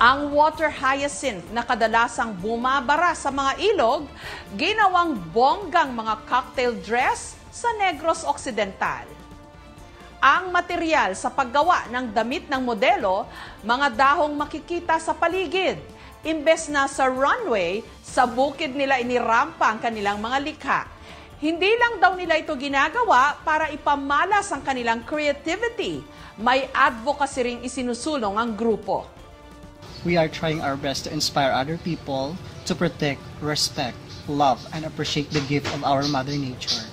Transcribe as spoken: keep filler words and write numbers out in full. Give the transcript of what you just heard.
Ang water hyacinth na kadalasang bumabara sa mga ilog, ginawang bonggang mga cocktail dress sa Negros Occidental. Ang material sa paggawa ng damit ng modelo, mga dahong makikita sa paligid. Imbes na sa runway, sa bukid nila inirampa ang kanilang mga likha. Hindi lang daw nila ito ginagawa para ipamalas ang kanilang creativity. May advocacy ring isinusulong ang grupo. We are trying our best to inspire other people to protect, respect, love, and appreciate the gift of our Mother Nature.